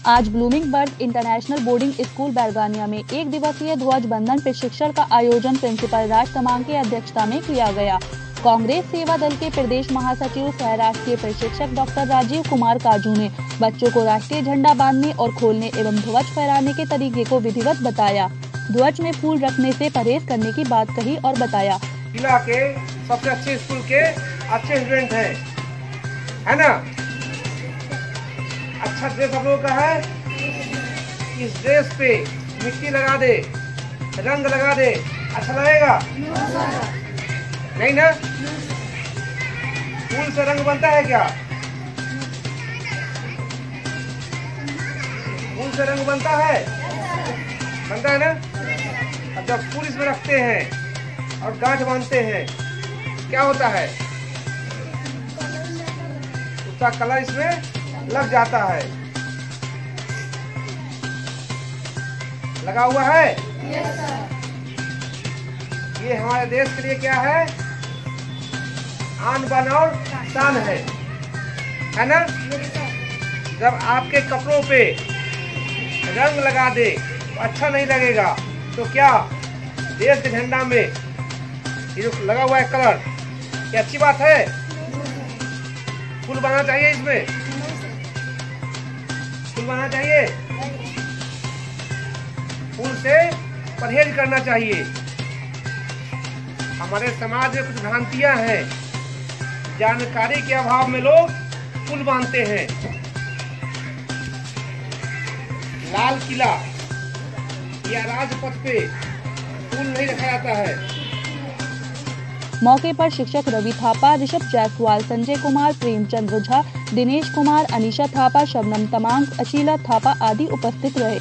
आज Blooming Bird International Boarding School Bairgania में एक दिवसीय ध्वज बंधन प्रशिक्षण का आयोजन प्रिंसिपल राज तमांग की अध्यक्षता में किया गया। कांग्रेस सेवा दल के प्रदेश महासचिव सह राष्ट्रीय प्रशिक्षक डॉक्टर राजीव कुमार काजू ने बच्चों को राष्ट्रीय झंडा बांधने और खोलने एवं ध्वज फहराने के तरीके को विधिवत बताया। ध्वज में फूल रखने से परहेज करने की बात कही और बताया। जिला के सबसे अच्छे स्कूल के अच्छे स्टूडेंट हैं, है ना। अच्छा ड्रेस आप लोगों का है। इस ड्रेस पे मिट्टी लगा दे, रंग लगा दे, अच्छा लगेगा? नहीं ना। फूल से रंग बनता है क्या? फूल से रंग बनता है ना। अब जब फूल इसमें रखते हैं और गांठ बांधते हैं, क्या होता है? उसका कलर इसमें लग जाता है। लगा हुआ है। ये हमारे देश के लिए क्या है? आन बान और शान है ना। जब आपके कपड़ों पे रंग लगा दे तो अच्छा नहीं लगेगा, तो क्या देश के झंडा में ये जो लगा हुआ है कलर, क्या अच्छी बात है? फूल बनाना चाहिए, इसमें फूल बनाना चाहिए। फूल से परहेज करना चाहिए। हमारे समाज में कुछ भ्रांतियां हैं, जानकारी के अभाव में लोग फूल बांधते हैं। लाल किला या राजपथ पे फूल नहीं रखा जाता है। मौके पर शिक्षक रवि थापा, ऋषभ जायसवाल, संजय कुमार, प्रेमचंद ओझा, दिनेश कुमार, अनीशा थापा, शबनम तमांग, अशीला थापा आदि उपस्थित रहे।